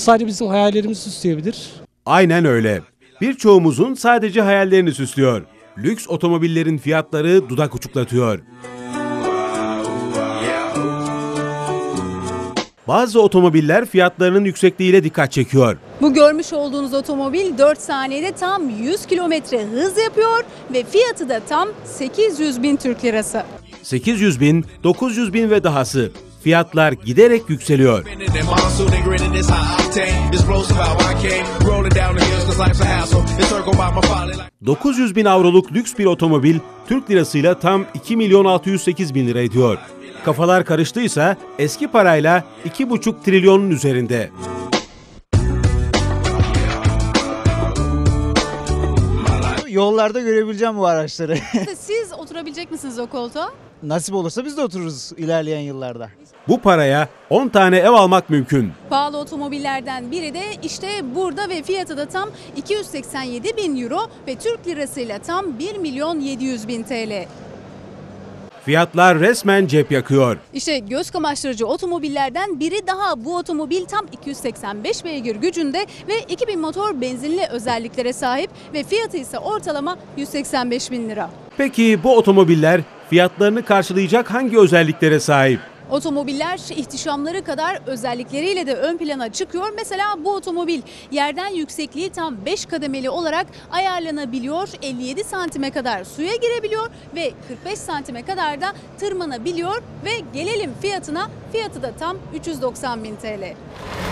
sadece bizim hayallerimizi süsleyebilir. Aynen öyle. Birçoğumuzun sadece hayallerini süslüyor. Lüks otomobillerin fiyatları dudak uçuklatıyor. Bazı otomobiller fiyatlarının yüksekliğiyle dikkat çekiyor. Bu görmüş olduğunuz otomobil 4 saniyede tam 100 kilometre hız yapıyor ve fiyatı da tam 800 bin Türk lirası. 800 bin, 900 bin ve dahası. Fiyatlar giderek yükseliyor. 900 bin avroluk lüks bir otomobil Türk lirasıyla tam 2 milyon 608 bin lira ediyor. Kafalar karıştıysa eski parayla 2,5 trilyonun üzerinde. Yollarda görebileceğim bu araçları. Siz oturabilecek misiniz o koltuğa? Nasip olursa biz de otururuz ilerleyen yıllarda. Bu paraya 10 tane ev almak mümkün. Pahalı otomobillerden biri de işte burada ve fiyatı da tam 287 bin euro ve Türk lirasıyla tam 1 milyon 700 bin TL. Fiyatlar resmen cep yakıyor. İşte göz kamaştırıcı otomobillerden biri daha. Bu otomobil tam 285 beygir gücünde ve 2000 motor benzinli özelliklere sahip ve fiyatı ise ortalama 185 bin lira. Peki bu otomobiller fiyatlarını karşılayacak hangi özelliklere sahip? Otomobiller ihtişamları kadar özellikleriyle de ön plana çıkıyor. Mesela bu otomobil yerden yüksekliği tam 5 kademeli olarak ayarlanabiliyor. 57 santime kadar suya girebiliyor ve 45 santime kadar da tırmanabiliyor. Ve gelelim fiyatına. Fiyatı da tam 390 bin TL.